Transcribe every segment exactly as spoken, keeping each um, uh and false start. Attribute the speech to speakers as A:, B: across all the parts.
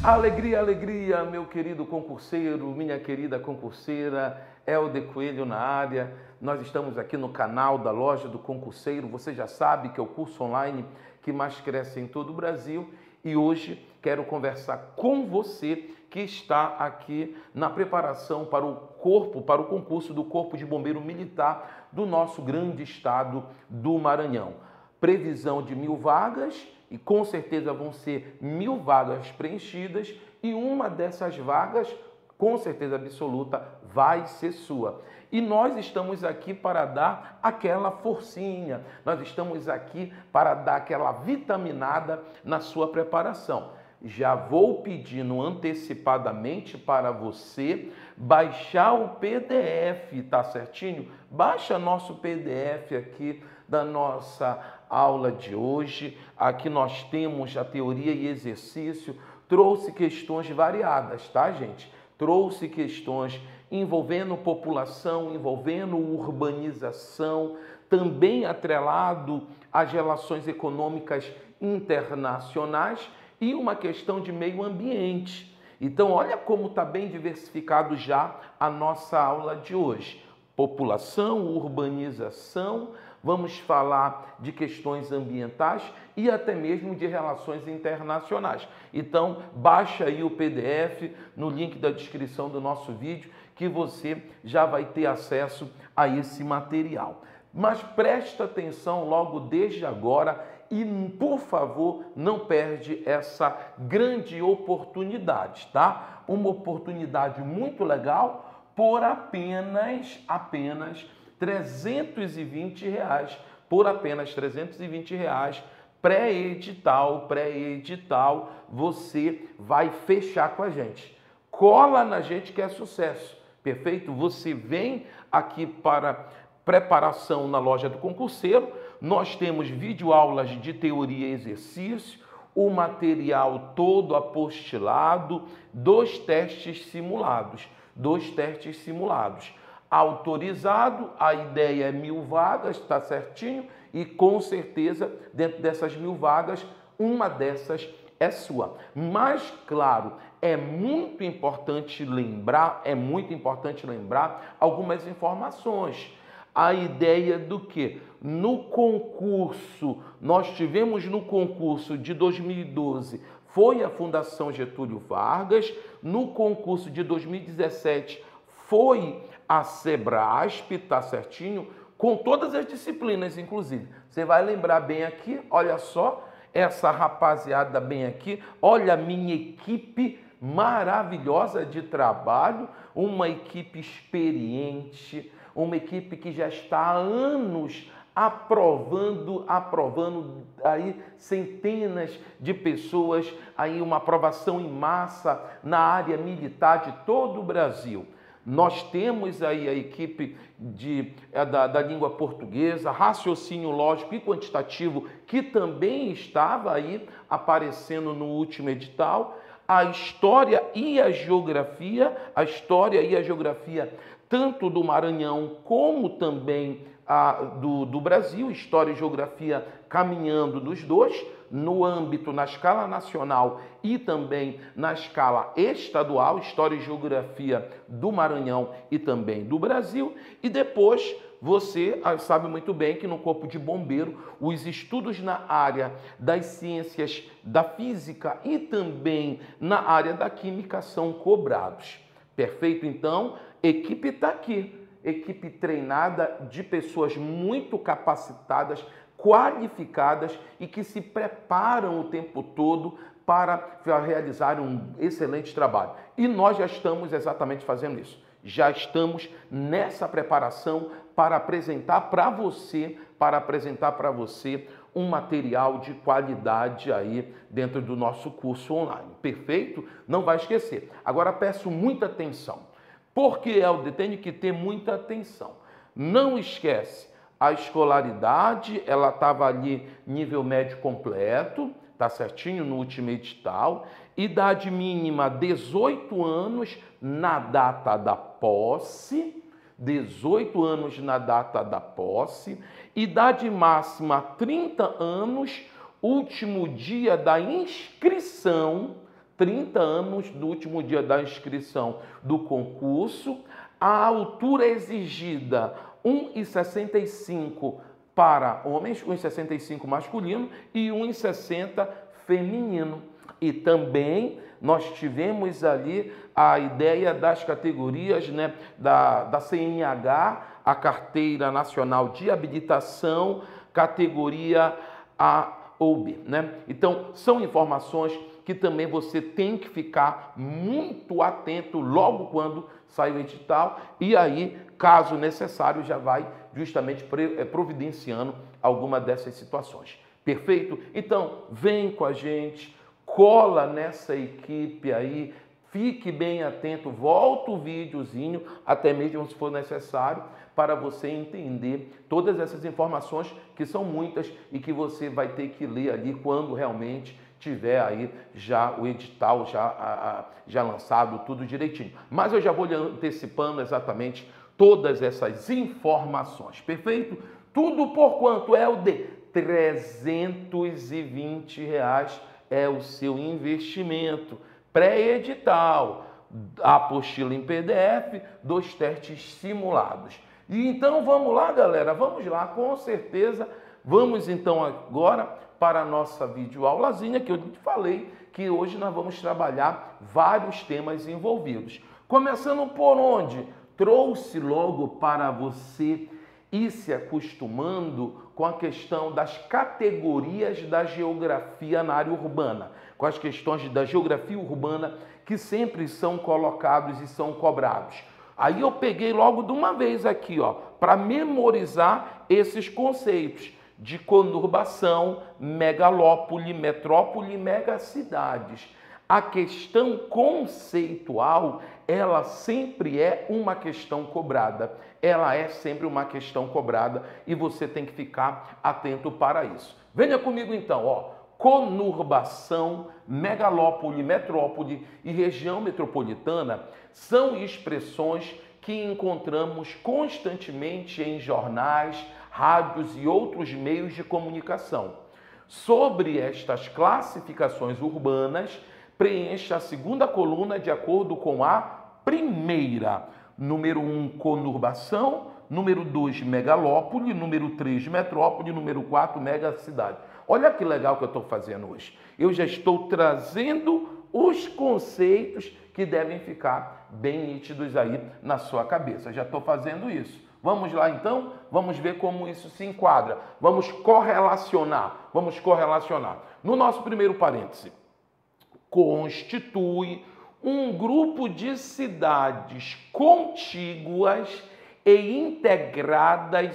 A: Alegria, alegria, meu querido concurseiro, minha querida concurseira, Helder Coelho na área. Nós estamos aqui no canal da Loja do Concurseiro. Você já sabe que é o curso online que mais cresce em todo o Brasil. E hoje quero conversar com você que está aqui na preparação para o corpo, para o concurso do Corpo de Bombeiro Militar do nosso grande estado do Maranhão. Previsão de mil vagas e com certeza vão ser mil vagas preenchidas e uma dessas vagas, com certeza absoluta, vai ser sua. E nós estamos aqui para dar aquela forcinha, nós estamos aqui para dar aquela vitaminada na sua preparação. Já vou pedindo antecipadamente para você baixar o P D F, tá certinho? Baixa nosso P D F aqui da nossa aula de hoje. Aqui nós temos a teoria e exercício. Trouxe questões variadas, tá, gente? Trouxe questões envolvendo população, envolvendo urbanização, também atrelado às relações econômicas internacionais e uma questão de meio ambiente. Então, olha como está bem diversificado já a nossa aula de hoje. População, urbanização, vamos falar de questões ambientais e até mesmo de relações internacionais. Então, baixa aí o P D F no link da descrição do nosso vídeo que você já vai ter acesso a esse material. Mas presta atenção logo desde agora e, por favor, não perde essa grande oportunidade, tá? Uma oportunidade muito legal por apenas, apenas trezentos e vinte reais, por apenas trezentos e vinte reais, pré-edital, pré-edital, você vai fechar com a gente. Cola na gente que é sucesso, perfeito? Você vem aqui para preparação na Loja do Concurseiro, nós temos videoaulas de teoria e exercício, o material todo apostilado, dois testes simulados, dois testes simulados. Autorizado, a ideia é mil vagas, está certinho? E com certeza, dentro dessas mil vagas, uma dessas é sua. Mas, claro, é muito importante lembrar, é muito importante lembrar algumas informações. A ideia do que? No concurso, nós tivemos no concurso de dois mil e doze, foi a Fundação Getúlio Vargas, no concurso de dois mil e dezessete, foi a Sebrasp, tá certinho? Com todas as disciplinas, inclusive. Você vai lembrar bem aqui, olha só, essa rapaziada bem aqui, olha a minha equipe maravilhosa de trabalho, uma equipe experiente, uma equipe que já está há anos aprovando, aprovando aí centenas de pessoas, aí uma aprovação em massa na área militar de todo o Brasil. Nós temos aí a equipe de, da, da língua portuguesa, raciocínio lógico e quantitativo, que também estava aí aparecendo no último edital, a história e a geografia, a história e a geografia tanto do Maranhão como também a, do, do Brasil, história e geografia caminhando nos dois, no âmbito, na escala nacional e também na escala estadual, história e geografia do Maranhão e também do Brasil. E depois você sabe muito bem que no Corpo de Bombeiro, os estudos na área das ciências da física e também na área da química são cobrados. Perfeito? Então, equipe está aqui, equipe treinada de pessoas muito capacitadas, qualificadas e que se preparam o tempo todo para realizar um excelente trabalho. E nós já estamos exatamente fazendo isso. Já estamos nessa preparação para apresentar para você, para apresentar para você um material de qualidade aí dentro do nosso curso online. Perfeito? Não vai esquecer. Agora peço muita atenção. Porque, Helder, tem que ter muita atenção. Não esquece, a escolaridade, ela estava ali nível médio completo, tá certinho no último edital. Idade mínima dezoito anos na data da posse, dezoito anos na data da posse. Idade máxima trinta anos, último dia da inscrição, trinta anos do último dia da inscrição do concurso. A altura exigida, um metro e sessenta e cinco para homens, um metro e sessenta e cinco masculino e um metro e sessenta feminino. E também nós tivemos ali a ideia das categorias, né, da, da C N H, a Carteira Nacional de Habilitação, categoria A ou B, né? Então, são informações que também você tem que ficar muito atento logo quando sai o edital e aí, caso necessário, já vai justamente providenciando alguma dessas situações. Perfeito? Então, vem com a gente, cola nessa equipe aí, fique bem atento, volta o videozinho, até mesmo se for necessário, para você entender todas essas informações que são muitas e que você vai ter que ler ali quando realmente tiver aí já o edital já, a, a, já lançado, tudo direitinho. Mas eu já vou lhe antecipando exatamente todas essas informações, perfeito? Tudo por quanto é o de trezentos e vinte reais é o seu investimento pré-edital, a apostila em P D F, dois testes simulados. E então vamos lá, galera, vamos lá, com certeza. Vamos então agora para a nossa videoaulazinha, que eu te falei que hoje nós vamos trabalhar vários temas envolvidos. Começando por onde? Trouxe logo para você ir se acostumando com a questão das categorias da geografia na área urbana, com as questões da geografia urbana que sempre são colocados e são cobrados. Aí eu peguei logo de uma vez aqui, ó, para memorizar esses conceitos de conurbação, megalópole, metrópole e megacidades. A questão conceitual, ela sempre é uma questão cobrada. Ela é sempre uma questão cobrada e você tem que ficar atento para isso. Venha comigo então, ó. Conurbação, megalópole, metrópole e região metropolitana são expressões que encontramos constantemente em jornais, rádios e outros meios de comunicação. Sobre estas classificações urbanas, preencha a segunda coluna de acordo com a primeira. Número um, conurbação. Número dois, megalópole. Número três, metrópole. Número quatro, megacidade. Olha que legal que eu estou fazendo hoje. Eu já estou trazendo os conceitos que devem ficar bem nítidos aí na sua cabeça. Já estou fazendo isso. Vamos lá então? Vamos ver como isso se enquadra. Vamos correlacionar. Vamos correlacionar. No nosso primeiro parêntese, constitui um grupo de cidades contíguas e integradas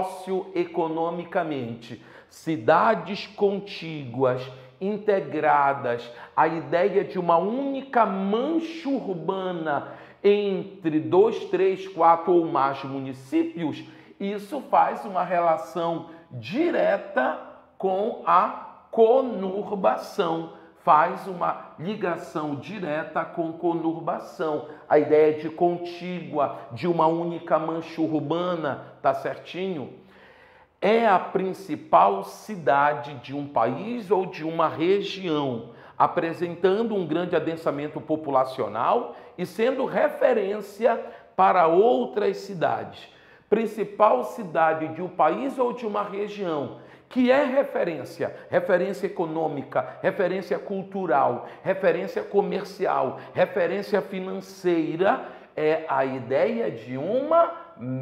A: socioeconomicamente. Cidades contíguas, integradas, a ideia de uma única mancha urbana entre dois, três, quatro ou mais municípios, isso faz uma relação direta com a conurbação. Faz uma ligação direta com conurbação. A ideia de contígua, de uma única mancha urbana, tá certinho? É a principal cidade de um país ou de uma região, apresentando um grande adensamento populacional e sendo referência para outras cidades. Principal cidade de um país ou de uma região, que é referência, referência econômica, referência cultural, referência comercial, referência financeira, é a ideia de uma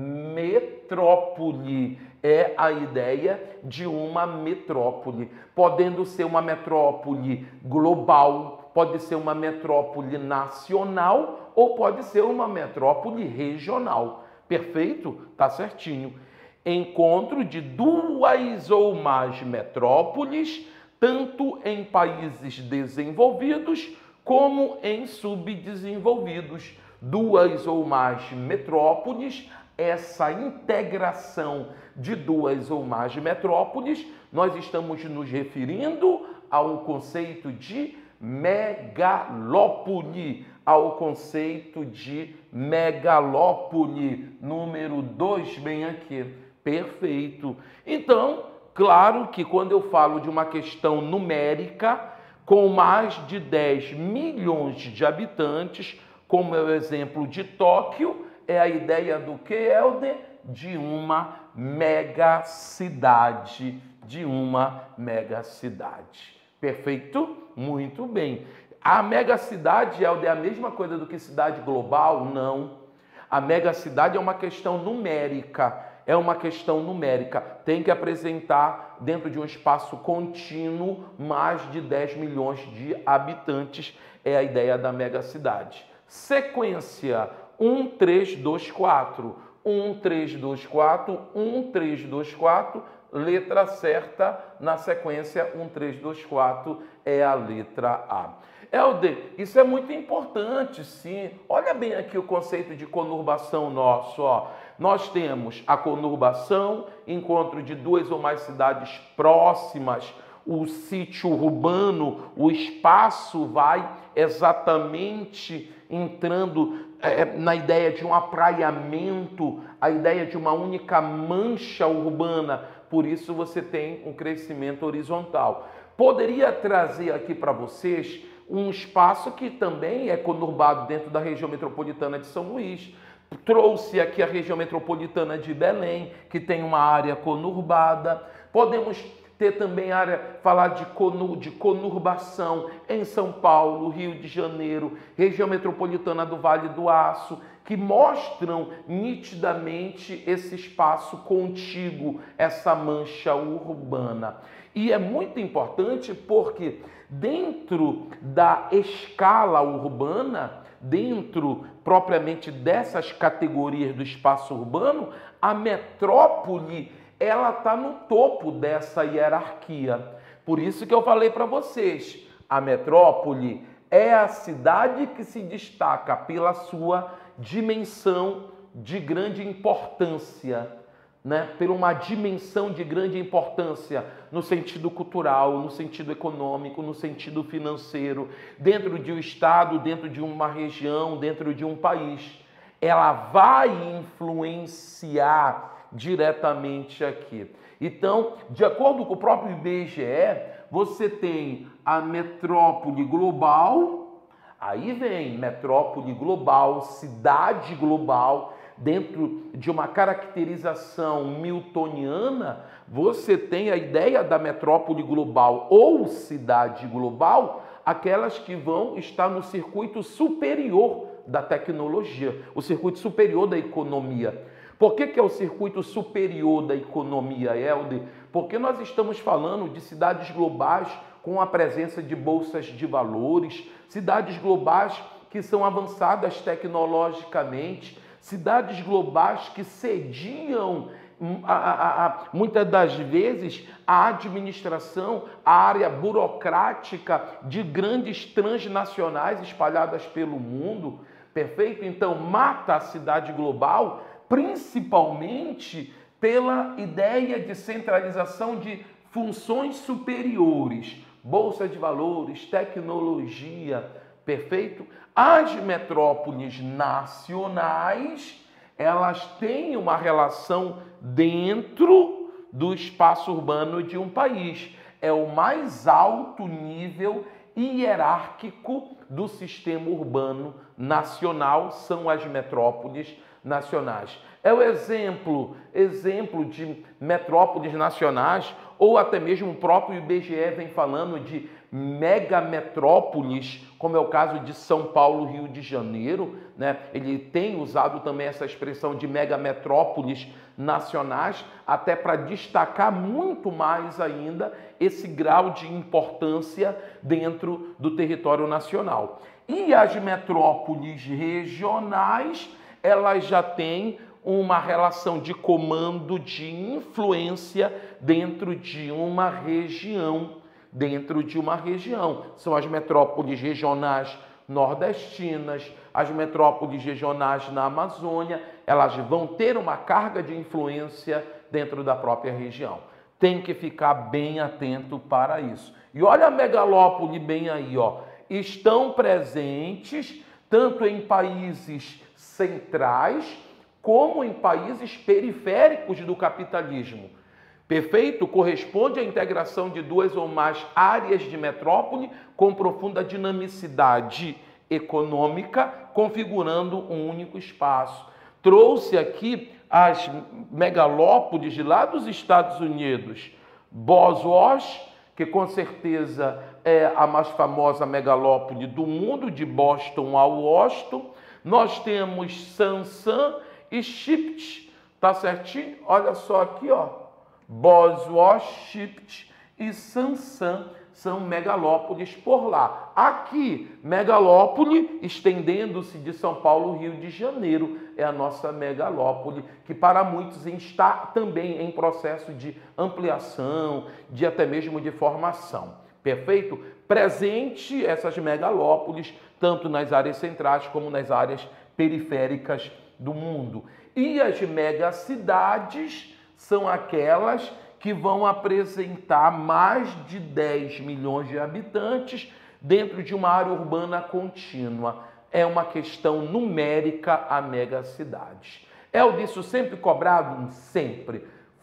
A: metrópole. É a ideia de uma metrópole, podendo ser uma metrópole global, pode ser uma metrópole nacional ou pode ser uma metrópole regional. Perfeito? Tá certinho. Encontro de duas ou mais metrópoles, tanto em países desenvolvidos como em subdesenvolvidos. Duas ou mais metrópoles, essa integração de duas ou mais metrópoles, nós estamos nos referindo ao conceito de megalópole, ao conceito de megalópole. Número dois, bem aqui. Perfeito. Então, claro que quando eu falo de uma questão numérica, com mais de dez milhões de habitantes, como é o exemplo de Tóquio, é a ideia do que, Helder? De uma megacidade, de uma megacidade. Perfeito? Muito bem. A megacidade, Helder, é a mesma coisa do que cidade global? Não. A megacidade é uma questão numérica, é uma questão numérica. Tem que apresentar, dentro de um espaço contínuo, mais de dez milhões de habitantes. É a ideia da megacidade. Sequência um, três, dois, quatro. um, três, dois, quatro. um, três, dois, quatro. Letra certa na sequência um, três, dois, quatro é a letra A. Helder, isso é muito importante, sim. Olha bem aqui o conceito de conurbação nosso, ó. Nós temos a conurbação, encontro de duas ou mais cidades próximas, o sítio urbano, o espaço vai exatamente entrando é, na ideia de um apraiamento, a ideia de uma única mancha urbana, por isso você tem um crescimento horizontal. Poderia trazer aqui para vocês um espaço que também é conurbado dentro da região metropolitana de São Luís. Trouxe aqui a região metropolitana de Belém, que tem uma área conurbada. Podemos ter também área, falar de, conur, de conurbação em São Paulo, Rio de Janeiro, região metropolitana do Vale do Aço, que mostram nitidamente esse espaço contíguo, essa mancha urbana. E é muito importante porque dentro da escala urbana, dentro propriamente dessas categorias do espaço urbano, a metrópole ela está no topo dessa hierarquia. Por isso que eu falei para vocês, a metrópole é a cidade que se destaca pela sua dimensão de grande importância, né? Por uma dimensão de grande importância no sentido cultural, no sentido econômico, no sentido financeiro, dentro de um estado, dentro de uma região, dentro de um país. Ela vai influenciar diretamente aqui. Então, de acordo com o próprio I B G E, você tem a metrópole global, aí vem metrópole global, cidade global. Dentro de uma caracterização miltoniana, você tem a ideia da metrópole global ou cidade global, aquelas que vão estar no circuito superior da tecnologia, o circuito superior da economia. Por que que é o circuito superior da economia, Helder? Porque nós estamos falando de cidades globais com a presença de bolsas de valores, cidades globais que são avançadas tecnologicamente, cidades globais que cediam, a, a, a, muitas das vezes, a administração, a área burocrática de grandes transnacionais espalhadas pelo mundo, perfeito? Então, mata a cidade global, principalmente pela ideia de centralização de funções superiores, bolsa de valores, tecnologia, perfeito? As metrópoles nacionais, elas têm uma relação dentro do espaço urbano de um país. É o mais alto nível hierárquico do sistema urbano nacional, são as metrópoles nacionais. É o exemplo, exemplo de metrópoles nacionais, ou até mesmo o próprio I B G E vem falando de megametrópoles, como é o caso de São Paulo, Rio de Janeiro, né? Ele tem usado também essa expressão de megametrópoles nacionais, até para destacar muito mais ainda esse grau de importância dentro do território nacional. E as metrópoles regionais, elas já têm uma relação de comando, de influência dentro de uma região, dentro de uma região. São as metrópoles regionais nordestinas, as metrópoles regionais na Amazônia, elas vão ter uma carga de influência dentro da própria região. Tem que ficar bem atento para isso. E olha a megalópole bem aí, ó. Estão presentes tanto em países centrais como em países periféricos do capitalismo. Perfeito? Corresponde à integração de duas ou mais áreas de metrópole com profunda dinamicidade econômica, configurando um único espaço. Trouxe aqui as megalópolis de lá dos Estados Unidos. Bosworth, que com certeza é a mais famosa megalópole do mundo, de Boston a Washington. Nós temos Sansan e Chypt, tá certinho? Olha só aqui, ó. Bosworth, Chypt e Sansan são megalópolis por lá. Aqui, megalópole, estendendo-se de São Paulo, Rio de Janeiro, é a nossa megalópole, que para muitos está também em processo de ampliação, de até mesmo de formação. Perfeito? Presente essas megalópolis, tanto nas áreas centrais como nas áreas periféricas do mundo. E as megacidades são aquelas que vão apresentar mais de dez milhões de habitantes dentro de uma área urbana contínua. É uma questão numérica a megacidades. É o disso sempre cobrado? Sempre.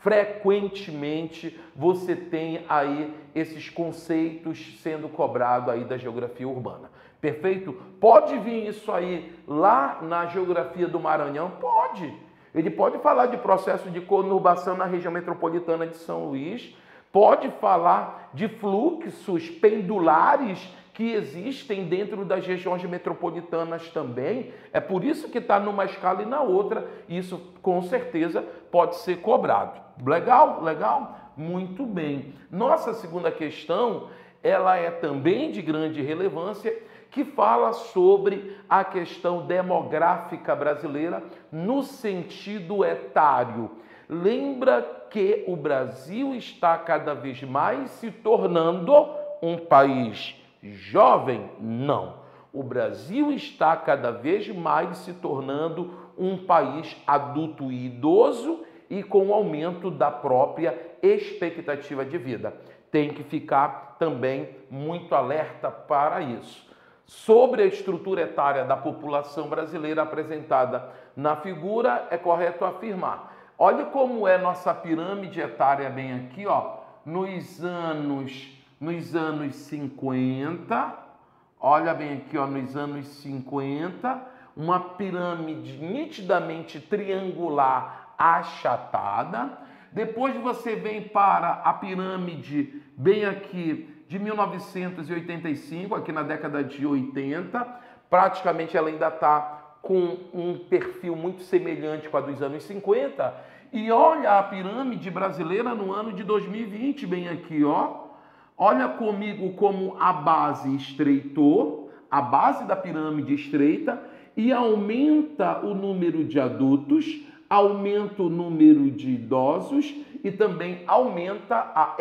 A: Frequentemente você tem aí esses conceitos sendo cobrados aí da geografia urbana. Perfeito? Pode vir isso aí lá na geografia do Maranhão? Pode. Ele pode falar de processo de conurbação na região metropolitana de São Luís, pode falar de fluxos pendulares que existem dentro das regiões metropolitanas também. É por isso que está numa escala e na outra. Isso, com certeza, pode ser cobrado. Legal? Legal? Muito bem. Nossa segunda questão, ela é também de grande relevância, que fala sobre a questão demográfica brasileira no sentido etário. Lembra que o Brasil está cada vez mais se tornando um país jovem? Não. O Brasil está cada vez mais se tornando um país adulto e idoso e com o aumento da própria expectativa de vida. Tem que ficar também muito alerta para isso. Sobre a estrutura etária da população brasileira apresentada na figura, é correto afirmar. Olha como é nossa pirâmide etária bem aqui, ó, nos anos, nos anos cinquenta, olha bem aqui, ó, nos anos cinquenta, uma pirâmide nitidamente triangular achatada. Depois você vem para a pirâmide bem aqui de mil novecentos e oitenta e cinco, aqui na década de oitenta, praticamente ela ainda está com um perfil muito semelhante com a dos anos cinquenta. E olha a pirâmide brasileira no ano de dois mil e vinte, bem aqui, ó. Olha comigo como a base estreitou, a base da pirâmide estreita, e aumenta o número de adultos, aumenta o número de idosos e também aumenta a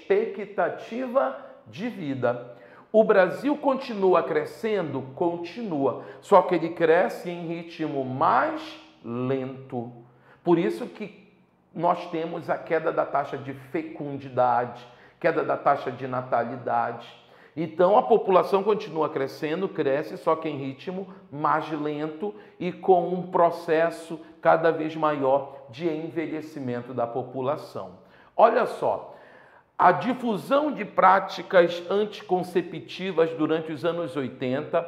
A: expectativa de vida. O Brasil continua crescendo? Continua. Só que ele cresce em ritmo mais lento. Por isso que nós temos a queda da taxa de fecundidade, queda da taxa de natalidade. Então a população continua crescendo, cresce, só que em ritmo mais lento e com um processo cada vez maior de envelhecimento da população. Olha só, a difusão de práticas anticonceptivas durante os anos oitenta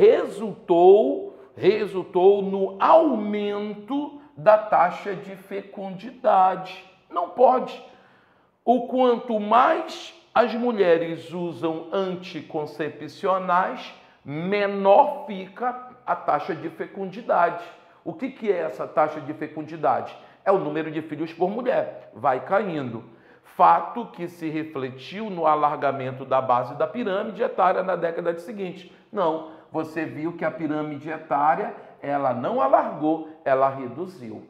A: resultou, resultou no aumento da taxa de fecundidade. Não pode. O quanto mais as mulheres usam anticoncepcionais, menor fica a taxa de fecundidade. O que que é essa taxa de fecundidade? É o número de filhos por mulher, vai caindo. Fato que se refletiu no alargamento da base da pirâmide etária na década seguinte. Não, você viu que a pirâmide etária, ela não alargou, ela reduziu.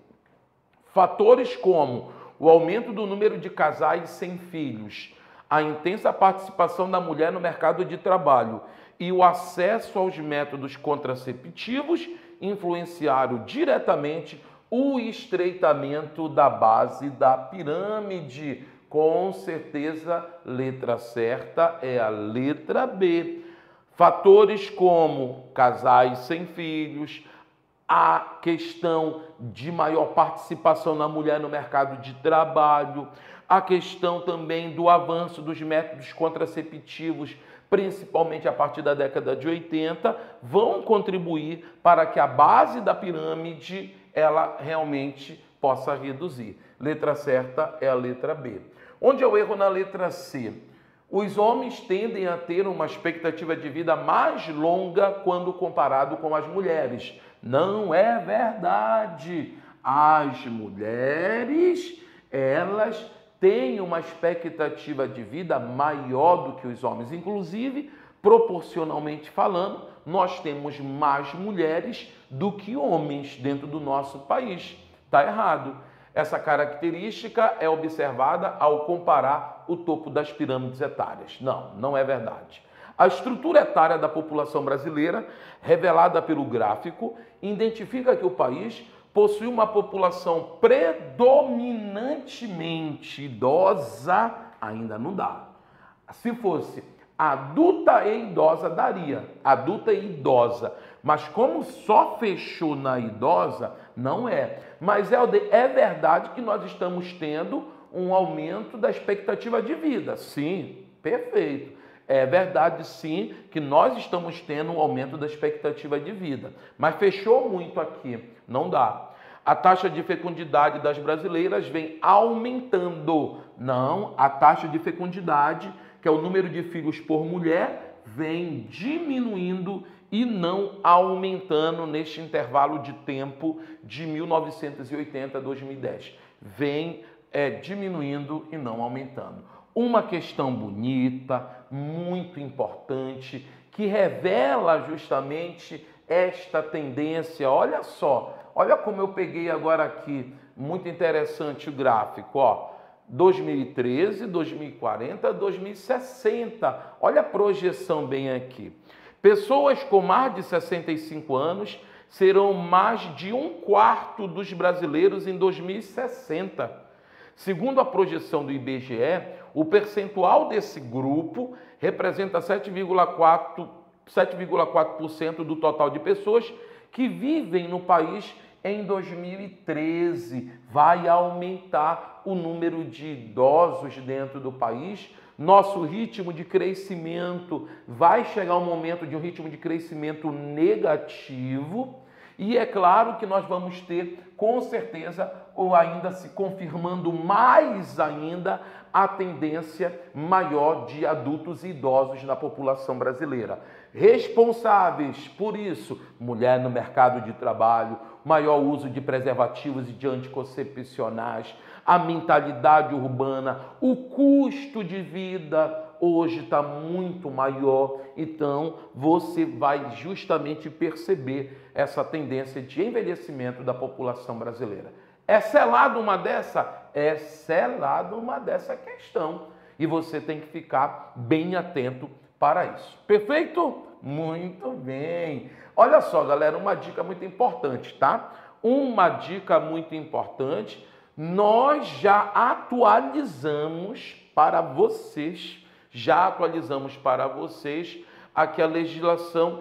A: Fatores como o aumento do número de casais sem filhos, a intensa participação da mulher no mercado de trabalho e o acesso aos métodos contraceptivos influenciaram diretamente o estreitamento da base da pirâmide. Com certeza, letra certa é a letra B. Fatores como casais sem filhos, a questão de maior participação da mulher no mercado de trabalho, a questão também do avanço dos métodos contraceptivos, principalmente a partir da década de oitenta, vão contribuir para que a base da pirâmide ela realmente possa reduzir. Letra certa é a letra B. Onde é o erro na letra C? Os homens tendem a ter uma expectativa de vida mais longa quando comparado com as mulheres. Não é verdade. As mulheres, elas têm uma expectativa de vida maior do que os homens. Inclusive, proporcionalmente falando, nós temos mais mulheres do que homens dentro do nosso país. Está errado. Essa característica é observada ao comparar o topo das pirâmides etárias. Não, não é verdade. A estrutura etária da população brasileira, revelada pelo gráfico, identifica que o país possui uma população predominantemente idosa, ainda não dá. Se fosse adulta e idosa, daria. Adulta e idosa. Mas como só fechou na idosa, não é. Mas é, é verdade que nós estamos tendo um aumento da expectativa de vida. Sim, perfeito. É verdade, sim, que nós estamos tendo um aumento da expectativa de vida. Mas fechou muito aqui. Não dá. A taxa de fecundidade das brasileiras vem aumentando. Não, a taxa de fecundidade, que é o número de filhos por mulher, vem diminuindo e não aumentando neste intervalo de tempo de mil novecentos e oitenta a dois mil e dez. Vem é, diminuindo e não aumentando. Uma questão bonita, muito importante, que revela justamente esta tendência. Olha só, olha como eu peguei agora aqui, muito interessante o gráfico, ó. dois mil e treze, dois mil e quarenta, dois mil e sessenta. Olha a projeção bem aqui. Pessoas com mais de sessenta e cinco anos serão mais de um quarto dos brasileiros em dois mil e sessenta. Segundo a projeção do I B G E, o percentual desse grupo representa sete vírgula quatro por cento do total de pessoas que vivem no país em dois mil e treze. Vai aumentar o número de idosos dentro do país. Nosso ritmo de crescimento vai chegar um momento de um ritmo de crescimento negativo. E é claro que nós vamos ter, com certeza, ou ainda se confirmando mais ainda, a tendência maior de adultos e idosos na população brasileira. Responsáveis por isso, mulher no mercado de trabalho, maior uso de preservativos e de anticoncepcionais, a mentalidade urbana, o custo de vida hoje está muito maior, então você vai justamente perceber essa tendência de envelhecimento da população brasileira. É selado uma dessa? É selado uma dessa questão. E você tem que ficar bem atento para isso. Perfeito? Muito bem. Olha só, galera, uma dica muito importante, tá? Uma dica muito importante. Nós já atualizamos para vocês, já atualizamos para vocês aqui a legislação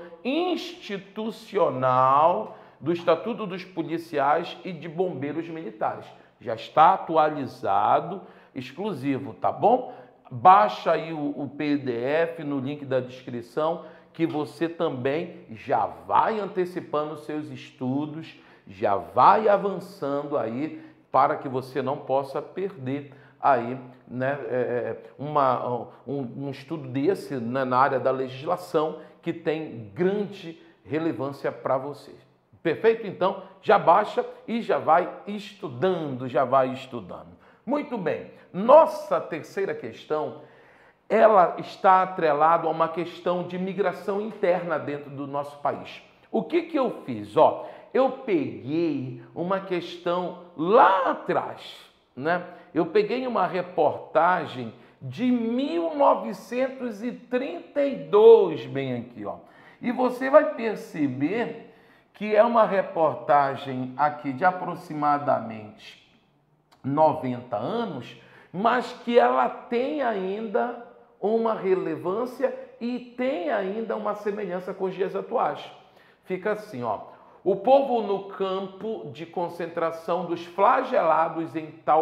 A: institucional do Estatuto dos Policiais e de Bombeiros Militares. Já está atualizado, exclusivo, tá bom? Baixa aí o, o P D F no link da descrição, que você também já vai antecipando os seus estudos, já vai avançando aí, para que você não possa perder aí, né, é, uma, um, um estudo desse, né, na área da legislação, que tem grande relevância para você. Perfeito? Então, já baixa e já vai estudando, já vai estudando. Muito bem. Nossa terceira questão, ela está atrelada a uma questão de migração interna dentro do nosso país. O que que eu fiz? Ó, eu peguei uma questão lá atrás, né? Eu peguei uma reportagem de mil novecentos e trinta e dois, bem aqui, ó. E você vai perceber que é uma reportagem aqui de aproximadamente noventa anos, mas que ela tem ainda uma relevância e tem ainda uma semelhança com os dias atuais. Fica assim, ó. O povo no campo de concentração dos flagelados em tal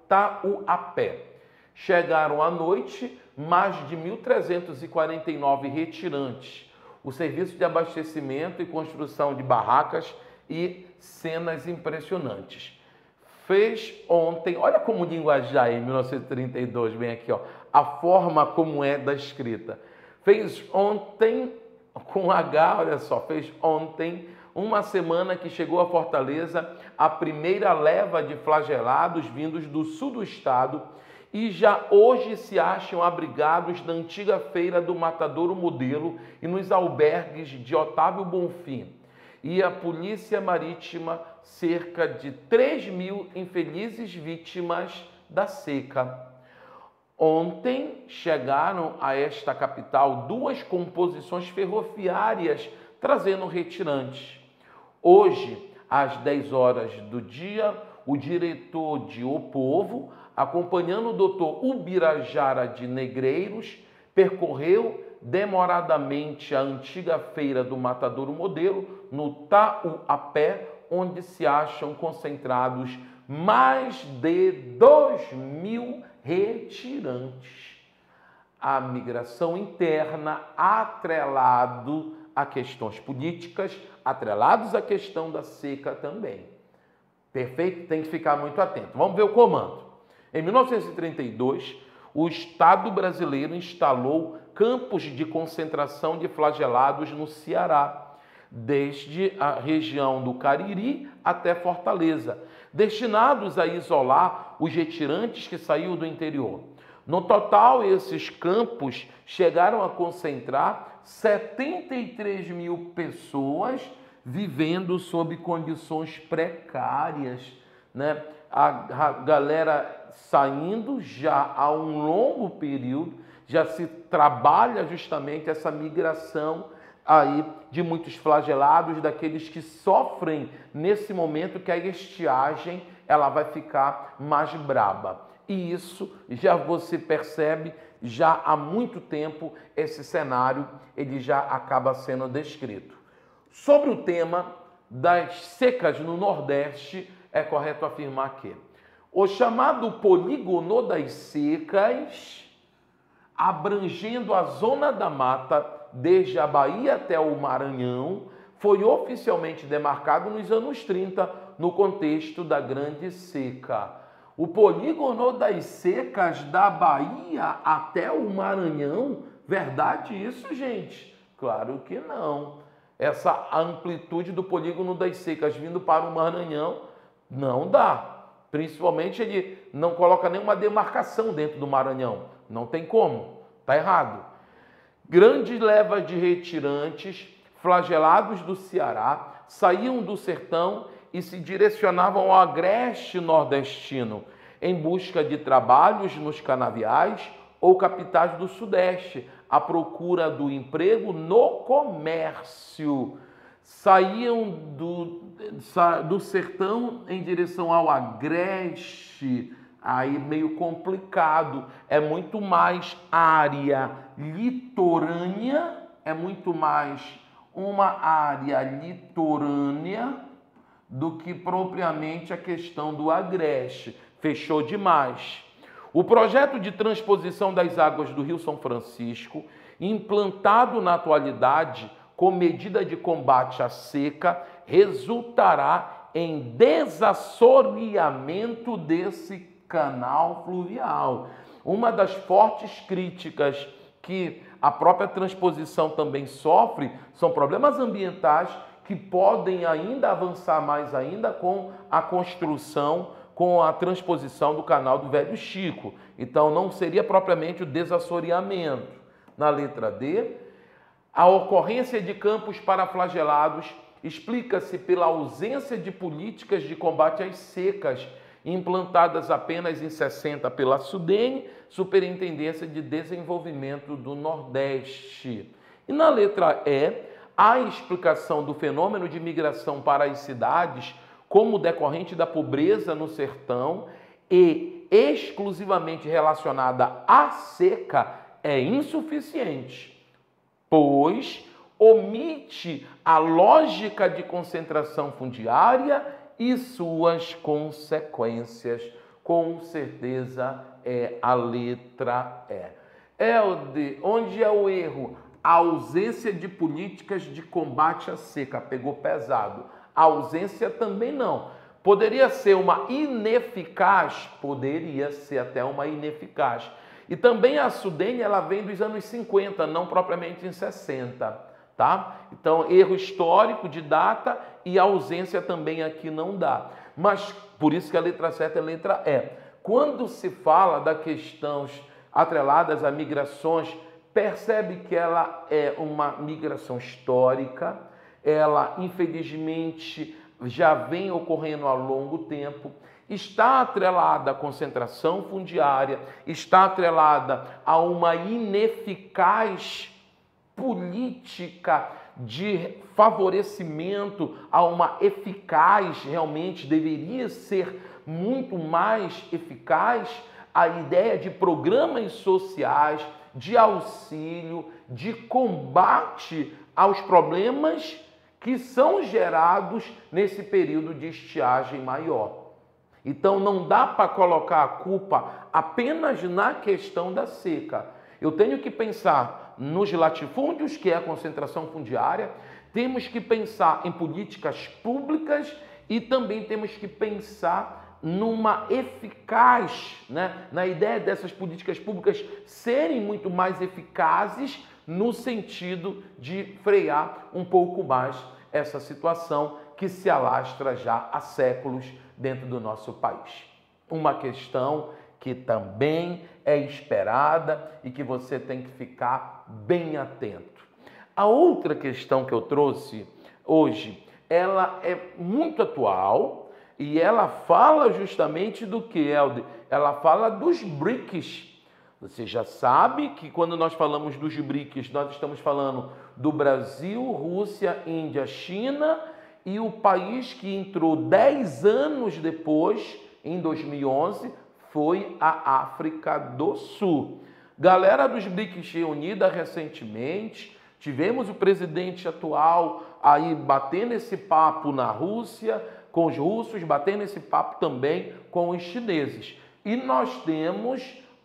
A: Tauapé. Chegaram à noite mais de mil trezentos e quarenta e nove retirantes. O serviço de abastecimento e construção de barracas e cenas impressionantes. Fez ontem, olha como linguajar em mil novecentos e trinta e dois, vem aqui, ó, a forma como é da escrita. Fez ontem, com H, olha só, fez ontem, uma semana que chegou a Fortaleza a primeira leva de flagelados vindos do sul do estado e já hoje se acham abrigados na antiga feira do Matadouro Modelo e nos albergues de Otávio Bonfim. E a Polícia Marítima, cerca de três mil infelizes vítimas da seca. Ontem chegaram a esta capital duas composições ferroviárias trazendo retirantes. Hoje, às dez horas do dia, o diretor de O Povo, acompanhando o doutor Ubirajara de Negreiros, percorreu demoradamente a antiga feira do Matadouro Modelo, no Tauapé, onde se acham concentrados mais de dois mil retirantes. A migração interna, atrelado a questões políticas, atrelados à questão da seca também. Perfeito? Tem que ficar muito atento. Vamos ver o comando. Em mil novecentos e trinta e dois, o Estado brasileiro instalou campos de concentração de flagelados no Ceará, desde a região do Cariri até Fortaleza, destinados a isolar os retirantes que saíam do interior. No total, esses campos chegaram a concentrar setenta e três mil pessoas vivendo sob condições precárias, né? A, a galera saindo já há um longo período, já se trabalha justamente essa migração aí de muitos flagelados, daqueles que sofrem nesse momento que a estiagem ela vai ficar mais braba. E isso já você percebe, já há muito tempo esse cenário ele já acaba sendo descrito. Sobre o tema das secas no Nordeste, é correto afirmar que o chamado polígono das secas, abrangendo a zona da mata, desde a Bahia até o Maranhão, foi oficialmente demarcado nos anos trinta, no contexto da Grande Seca. O polígono das secas da Bahia até o Maranhão, verdade isso, gente? Claro que não. Essa amplitude do polígono das secas vindo para o Maranhão não dá. Principalmente ele não coloca nenhuma demarcação dentro do Maranhão. Não tem como. Está errado. Grandes levas de retirantes, flagelados do Ceará, saíam do sertão e se direcionavam ao agreste nordestino, em busca de trabalhos nos canaviais ou capitais do Sudeste, à procura do emprego no comércio. Saíam do, do sertão em direção ao agreste, aí meio complicado, é muito mais área litorânea, é muito mais uma área litorânea do que propriamente a questão do agreste. Fechou demais. O projeto de transposição das águas do Rio São Francisco, implantado na atualidade com medida de combate à seca, resultará em desassoreamento desse canal fluvial. Uma das fortes críticas que a própria transposição também sofre são problemas ambientais que podem ainda avançar mais ainda com a construção, com a transposição do canal do Velho Chico. Então não seria propriamente o desassoreamento. Na letra D, a ocorrência de campos para flagelados explica-se pela ausência de políticas de combate às secas, implantadas apenas em sessenta pela SUDENE, Superintendência de Desenvolvimento do Nordeste. E na letra E, a explicação do fenômeno de migração para as cidades como decorrente da pobreza no sertão e exclusivamente relacionada à seca é insuficiente, pois omite a lógica de concentração fundiária e suas consequências. Com certeza é a letra E. Elde, onde é o erro? A ausência de políticas de combate à seca. Pegou pesado. A ausência também não. Poderia ser uma ineficaz? Poderia ser até uma ineficaz. E também a Sudene, ela vem dos anos cinquenta, não propriamente em sessenta, tá? Então, erro histórico de data e ausência também aqui não dá. Mas, por isso que a letra certa é a letra E. Quando se fala da questões atreladas a migrações, percebe que ela é uma migração histórica, ela, infelizmente, já vem ocorrendo há longo tempo, está atrelada à concentração fundiária, está atrelada a uma ineficaz política de favorecimento, a uma eficaz, realmente deveria ser muito mais eficaz, a ideia de programas sociais, de auxílio, de combate aos problemas que são gerados nesse período de estiagem maior. Então não dá para colocar a culpa apenas na questão da seca. Eu tenho que pensar nos latifúndios, que é a concentração fundiária, temos que pensar em políticas públicas e também temos que pensar numa eficaz, né, na ideia dessas políticas públicas serem muito mais eficazes no sentido de frear um pouco mais essa situação que se alastra já há séculos dentro do nosso país. Uma questão que também é esperada e que você tem que ficar bem atento. A outra questão que eu trouxe hoje, ela é muito atual e ela fala justamente do que, Elde? Ela fala dos BRICS. Você já sabe que quando nós falamos dos BRICS, nós estamos falando do Brasil, Rússia, Índia, China e o país que entrou dez anos depois, em dois mil e onze, foi a África do Sul. Galera dos BRICS reunida recentemente, tivemos o presidente atual aí batendo esse papo na Rússia, com os russos, batendo esse papo também com os chineses. E nós temos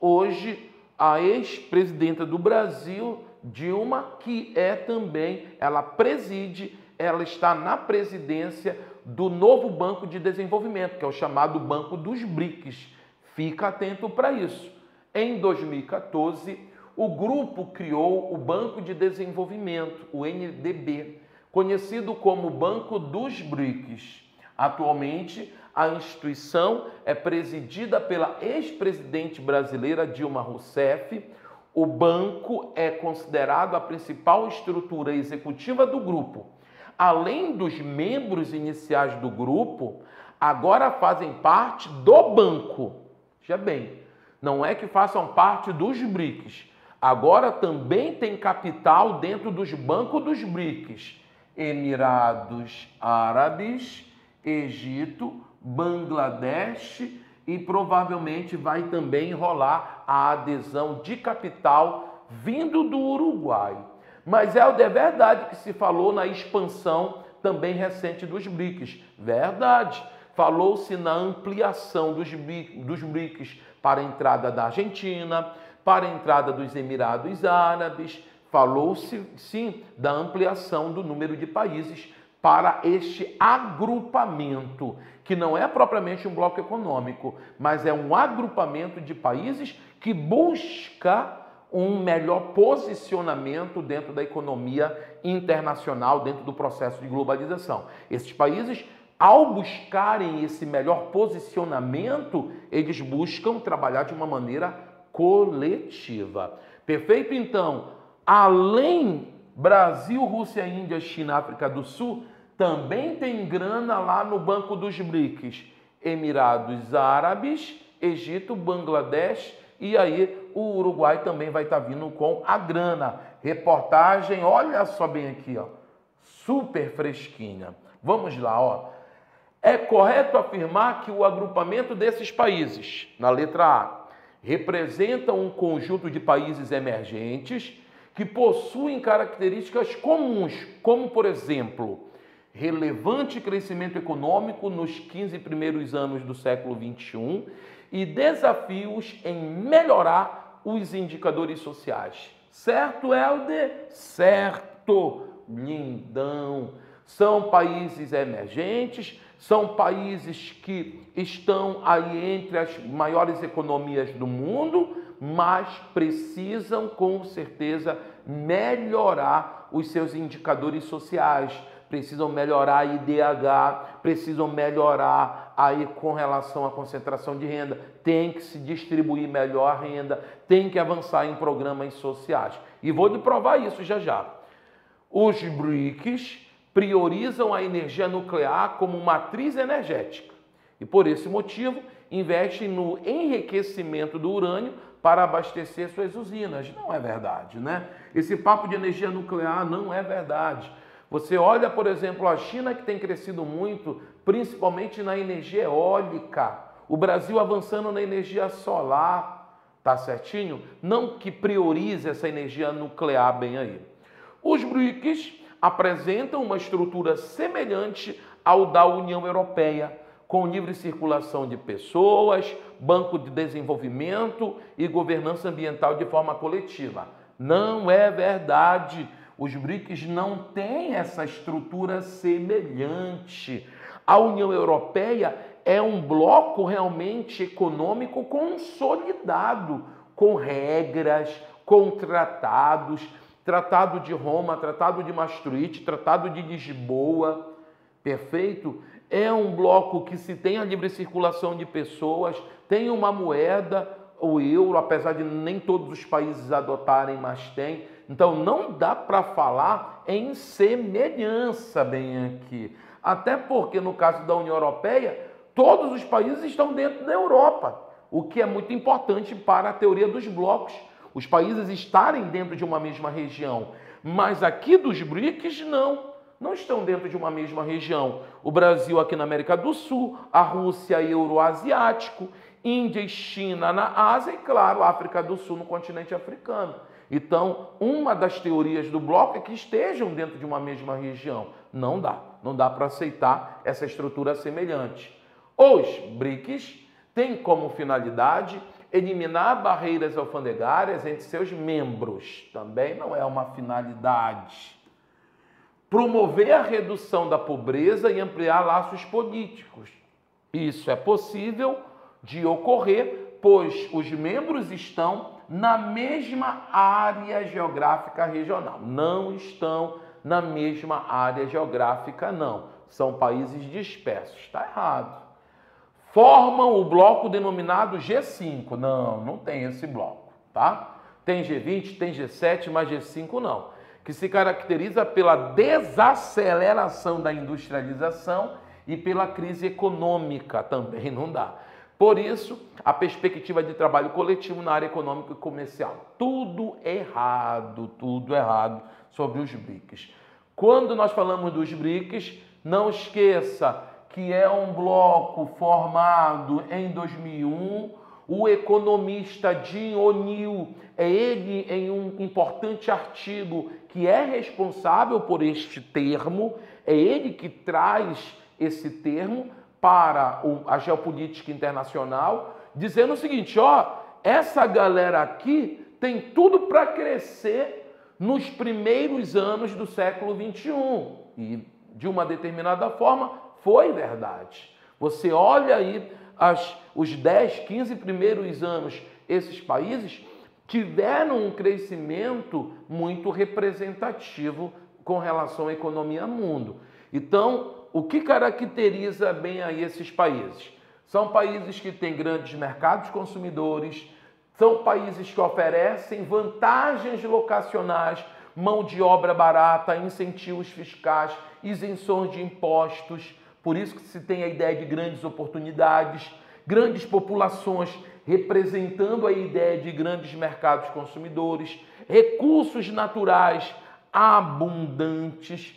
A: hoje a ex-presidenta do Brasil, Dilma, que é também, ela preside, ela está na presidência do novo Banco de Desenvolvimento, que é o chamado Banco dos BRICS. Fica atento para isso. Em dois mil e quatorze, o grupo criou o Banco de Desenvolvimento, o N D B, conhecido como Banco dos BRICS. Atualmente, a instituição é presidida pela ex-presidente brasileira Dilma Rousseff. O banco é considerado a principal estrutura executiva do grupo. Além dos membros iniciais do grupo, agora fazem parte do banco. Veja bem, não é que façam parte dos BRICS. Agora também tem capital dentro dos bancos dos BRICS. Emirados Árabes, Egito, Bangladesh e provavelmente vai também rolar a adesão de capital vindo do Uruguai. Mas é de verdade que se falou na expansão também recente dos BRICS. Verdade. Falou-se na ampliação dos BRICS para a entrada da Argentina, para a entrada dos Emirados Árabes. Falou-se, sim, da ampliação do número de países para este agrupamento, que não é propriamente um bloco econômico, mas é um agrupamento de países que busca um melhor posicionamento dentro da economia internacional, dentro do processo de globalização. Esses países, ao buscarem esse melhor posicionamento, eles buscam trabalhar de uma maneira coletiva. Perfeito? Então, além Brasil, Rússia, Índia, China, África do Sul, também tem grana lá no Banco dos BRICS. Emirados Árabes, Egito, Bangladesh e aí o Uruguai também vai estar vindo com a grana. Reportagem, olha só bem aqui, ó, super fresquinha. Vamos lá, ó. É correto afirmar que o agrupamento desses países, na letra A, representa um conjunto de países emergentes que possuem características comuns, como, por exemplo, relevante crescimento econômico nos quinze primeiros anos do século vinte e um, e desafios em melhorar os indicadores sociais. Certo, Helder? Certo, lindão. São países emergentes, são países que estão aí entre as maiores economias do mundo, mas precisam com certeza melhorar os seus indicadores sociais, precisam melhorar a I D H, precisam melhorar aí com relação à concentração de renda, tem que se distribuir melhor a renda, tem que avançar em programas sociais. E vou lhe provar isso já já. Os BRICS priorizam a energia nuclear como matriz energética e, por esse motivo, investem no enriquecimento do urânio para abastecer suas usinas. Não é verdade, né? Esse papo de energia nuclear não é verdade. Você olha, por exemplo, a China, que tem crescido muito, principalmente na energia eólica, o Brasil avançando na energia solar, tá certinho? Não que priorize essa energia nuclear bem aí. Os BRICS apresentam uma estrutura semelhante ao da União Europeia, com livre circulação de pessoas, banco de desenvolvimento e governança ambiental de forma coletiva. Não é verdade. Os BRICS não têm essa estrutura semelhante. A União Europeia é um bloco realmente econômico consolidado, com regras, com tratados, Tratado de Roma, Tratado de Maastricht, Tratado de Lisboa, perfeito? É um bloco que se tem a livre circulação de pessoas, tem uma moeda, o euro, apesar de nem todos os países adotarem, mas tem. Então não dá para falar em semelhança bem aqui. Até porque no caso da União Europeia, todos os países estão dentro da Europa, o que é muito importante para a teoria dos blocos. Os países estarem dentro de uma mesma região, mas aqui dos BRICS não, não estão dentro de uma mesma região. O Brasil aqui na América do Sul, a Rússia euroasiático, Índia e China na Ásia e, claro, África do Sul no continente africano. Então, uma das teorias do bloco é que estejam dentro de uma mesma região. Não dá, não dá para aceitar essa estrutura semelhante. Os BRICS têm como finalidade eliminar barreiras alfandegárias entre seus membros. Também não é uma finalidade. Promover a redução da pobreza e ampliar laços políticos. Isso é possível de ocorrer, pois os membros estão na mesma área geográfica regional. Não estão na mesma área geográfica, não. São países dispersos. Está errado. Formam o bloco denominado G cinco. Não, não tem esse bloco, tá? Tem G vinte, tem G sete, mas G cinco não. Que se caracteriza pela desaceleração da industrialização e pela crise econômica, também não dá. Por isso, a perspectiva de trabalho coletivo na área econômica e comercial. Tudo errado, tudo errado sobre os BRICS. Quando nós falamos dos BRICS, não esqueça que é um bloco formado em dois mil e um, o economista Jim O'Neill, é ele em um importante artigo que é responsável por este termo, é ele que traz esse termo para a geopolítica internacional, dizendo o seguinte, ó, essa galera aqui tem tudo para crescer nos primeiros anos do século vinte e um, e de uma determinada forma, foi verdade. Você olha aí as, os dez, quinze primeiros anos, esses países tiveram um crescimento muito representativo com relação à economia mundo. Então, o que caracteriza bem aí esses países? São países que têm grandes mercados consumidores, são países que oferecem vantagens locacionais, mão de obra barata, incentivos fiscais, isenções de impostos. Por isso que se tem a ideia de grandes oportunidades, grandes populações representando a ideia de grandes mercados consumidores, recursos naturais abundantes,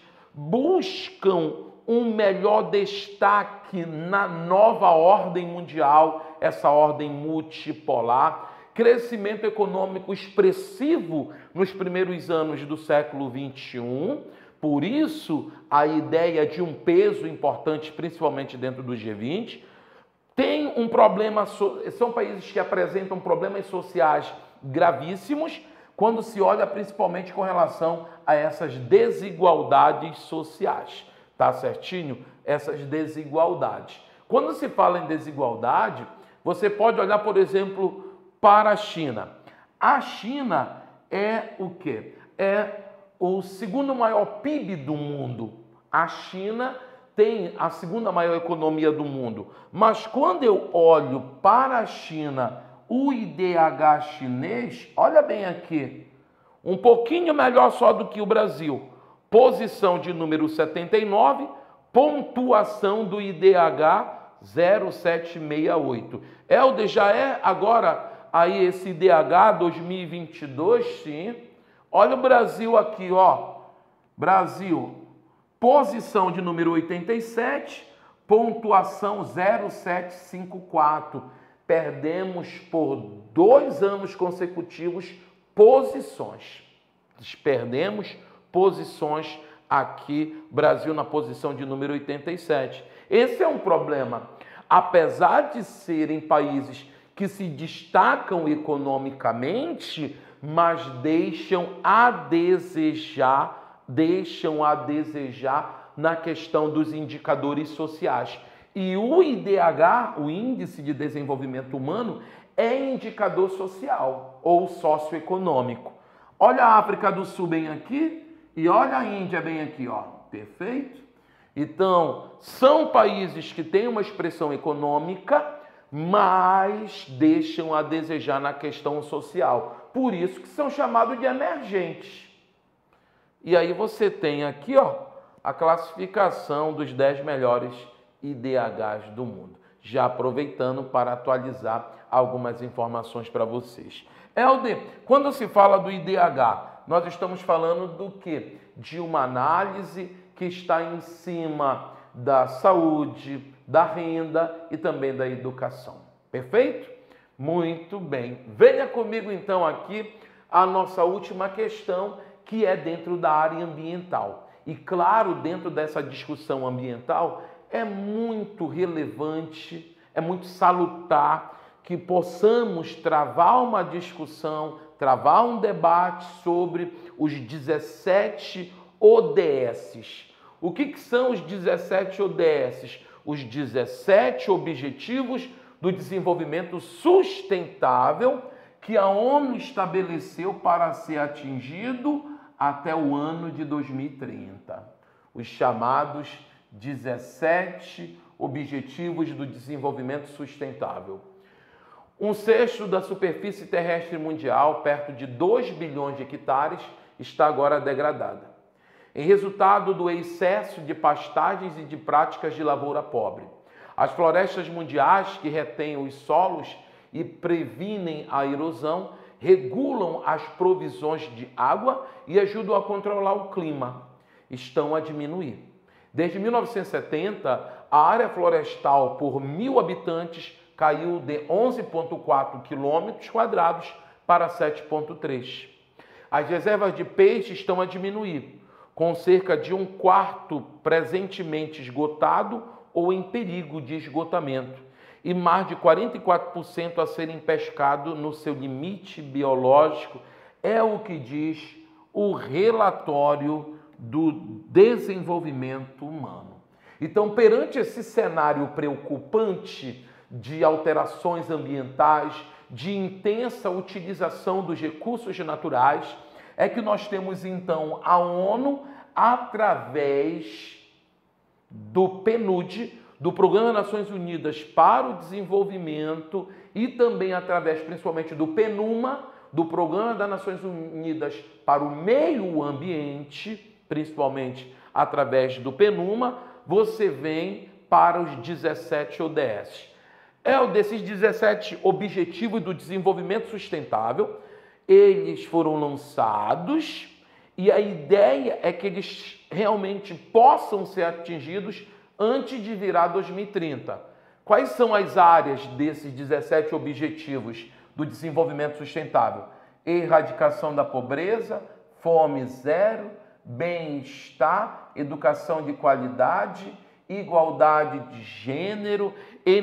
A: buscam um melhor destaque na nova ordem mundial, essa ordem multipolar, crescimento econômico expressivo nos primeiros anos do século vinte e um, por isso, a ideia de um peso importante, principalmente dentro do G vinte, tem um problema, são países que apresentam problemas sociais gravíssimos quando se olha principalmente com relação a essas desigualdades sociais. Tá certinho? Essas desigualdades. Quando se fala em desigualdade, você pode olhar, por exemplo, para a China. A China é o quê? É o segundo maior P I B do mundo. A China tem a segunda maior economia do mundo. Mas quando eu olho para a China, o I D H chinês, olha bem aqui, um pouquinho melhor só do que o Brasil. Posição de número setenta e nove, pontuação do I D H zero sete seis oito. Helder, já é agora aí esse I D H dois mil e vinte e dois, sim. Olha o Brasil aqui, ó. Brasil, posição de número oitenta e sete, pontuação zero sete cinco quatro. Perdemos por dois anos consecutivos posições. Perdemos posições aqui, Brasil na posição de número oitenta e sete. Esse é um problema. Apesar de serem países que se destacam economicamente, mas deixam a desejar, deixam a desejar na questão dos indicadores sociais. E o I D H, o Índice de Desenvolvimento Humano, é indicador social ou socioeconômico. Olha a África do Sul bem aqui e olha a Índia bem aqui, ó. Perfeito? Então, são países que têm uma expressão econômica, mas deixam a desejar na questão social. Por isso que são chamados de emergentes. E aí você tem aqui, ó, a classificação dos dez melhores I D Hs do mundo. Já aproveitando para atualizar algumas informações para vocês. Helder, quando se fala do I D H, nós estamos falando do quê? De uma análise que está em cima da saúde, da renda e também da educação. Perfeito? Muito bem. Venha comigo então aqui a nossa última questão, que é dentro da área ambiental. E claro, dentro dessa discussão ambiental, é muito relevante, é muito salutar que possamos travar uma discussão, travar um debate sobre os dezessete O D Ss. O que, que são os dezessete O D Ss? Os dezessete Objetivos do Desenvolvimento Sustentável que a ONU estabeleceu para ser atingido até o ano de dois mil e trinta. Os chamados dezessete Objetivos do Desenvolvimento Sustentável. Um sexto da superfície terrestre mundial, perto de dois bilhões de hectares, está agora degradada, em resultado do excesso de pastagens e de práticas de lavoura pobre. As florestas mundiais, que retêm os solos e previnem a erosão, regulam as provisões de água e ajudam a controlar o clima, estão a diminuir. Desde mil novecentos e setenta, a área florestal por mil habitantes caiu de onze vírgula quatro quilômetros quadrados para sete vírgula três. As reservas de peixe estão a diminuir, com cerca de um quarto presentemente esgotado ou em perigo de esgotamento, e mais de quarenta e quatro por cento a serem pescados no seu limite biológico, é o que diz o relatório do desenvolvimento humano. Então, perante esse cenário preocupante de alterações ambientais, de intensa utilização dos recursos naturais, é que nós temos então a ONU, através do P N U D, do Programa das Nações Unidas para o Desenvolvimento, e também através principalmente do PNUMA, do Programa das Nações Unidas para o Meio Ambiente, principalmente através do PNUMA, você vem para os dezessete O D S. É o desses dezessete Objetivos do Desenvolvimento Sustentável. Eles foram lançados e a ideia é que eles realmente possam ser atingidos antes de virar dois mil e trinta. Quais são as áreas desses dezessete Objetivos do Desenvolvimento Sustentável? Erradicação da pobreza, fome zero, bem-estar, educação de qualidade igualdade de gênero,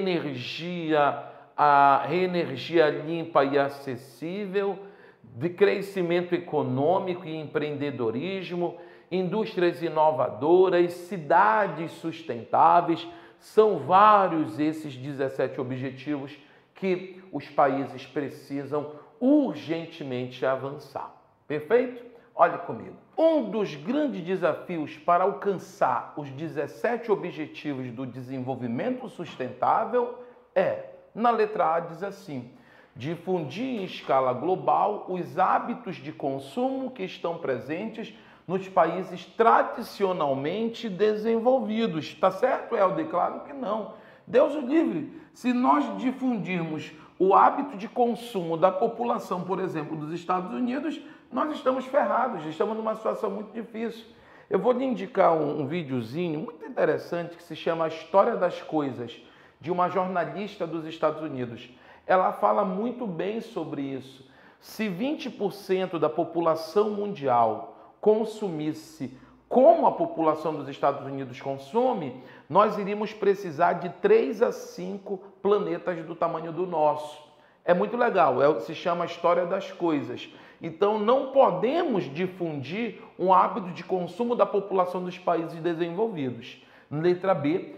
A: energia, a energia limpa e acessível, de crescimento econômico e empreendedorismo, indústrias inovadoras, cidades sustentáveis. São vários esses dezessete objetivos que os países precisam urgentemente avançar. Perfeito? Olhe comigo. Um dos grandes desafios para alcançar os dezessete objetivos do desenvolvimento sustentável é, na letra A diz assim: difundir em escala global os hábitos de consumo que estão presentes nos países tradicionalmente desenvolvidos. Tá certo, Helder? Claro que não. Deus o livre. Se nós difundirmos o hábito de consumo da população, por exemplo, dos Estados Unidos, nós estamos ferrados, estamos numa situação muito difícil. Eu vou lhe indicar um, um videozinho muito interessante que se chama A História das Coisas, de uma jornalista dos Estados Unidos. Ela fala muito bem sobre isso. Se vinte por cento da população mundial consumisse como a população dos Estados Unidos consome, nós iríamos precisar de três a cinco planetas do tamanho do nosso. É muito legal, é, se chama A História das Coisas. Então não podemos difundir um hábito de consumo da população dos países desenvolvidos. Letra B,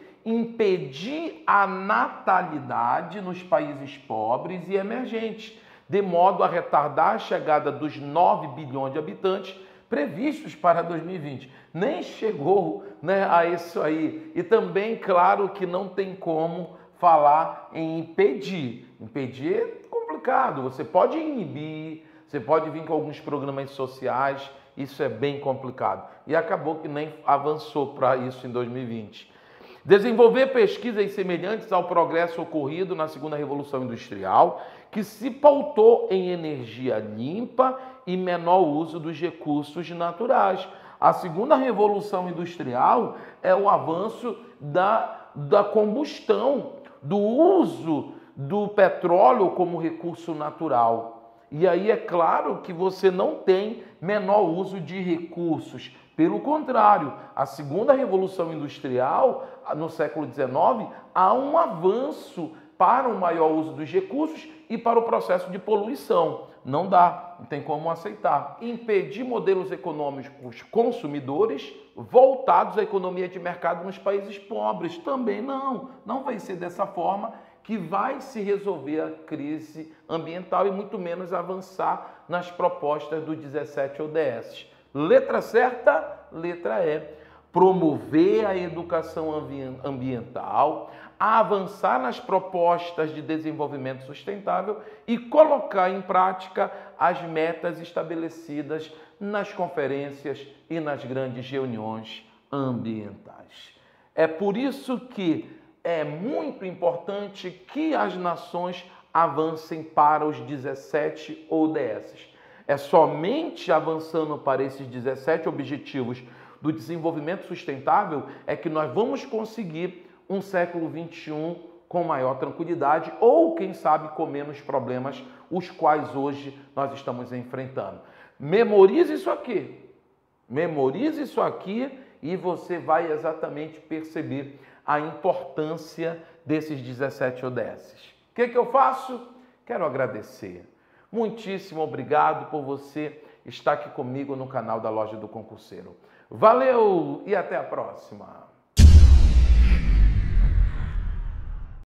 A: impedir a natalidade nos países pobres e emergentes, de modo a retardar a chegada dos nove bilhões de habitantes previstos para dois mil e vinte. Nem chegou, né, a isso aí. E também, claro, que não tem como falar em impedir. Impedir é complicado. Você pode inibir, você pode vir com alguns programas sociais, isso é bem complicado. E acabou que nem avançou para isso em dois mil e vinte. Desenvolver pesquisas semelhantes ao progresso ocorrido na segunda Revolução Industrial, que se pautou em energia limpa e menor uso dos recursos naturais. A segunda Revolução Industrial é o avanço da, da combustão, do uso do petróleo como recurso natural. E aí é claro que você não tem menor uso de recursos. Pelo contrário, a segunda Revolução Industrial, no século dezenove, há um avanço para o maior uso dos recursos e para o processo de poluição. Não dá, não tem como aceitar. Impedir modelos econômicos consumidores voltados à economia de mercado nos países pobres. Também não, não vai ser dessa forma que vai se resolver a crise ambiental e muito menos avançar nas propostas do dezessete O D S. Letra certa, letra E. Promover a educação ambiental, avançar nas propostas de desenvolvimento sustentável e colocar em prática as metas estabelecidas nas conferências e nas grandes reuniões ambientais. É por isso que é muito importante que as nações avancem para os dezessete O D S. É somente avançando para esses dezessete objetivos do desenvolvimento sustentável é que nós vamos conseguir um século vinte e um com maior tranquilidade ou, quem sabe, com menos problemas, os quais hoje nós estamos enfrentando. Memorize isso aqui. Memorize isso aqui e você vai exatamente perceber a importância desses dezessete O D S. O que que eu faço? Quero agradecer. Muitíssimo obrigado por você estar aqui comigo no canal da Loja do Concurseiro. Valeu e até a próxima!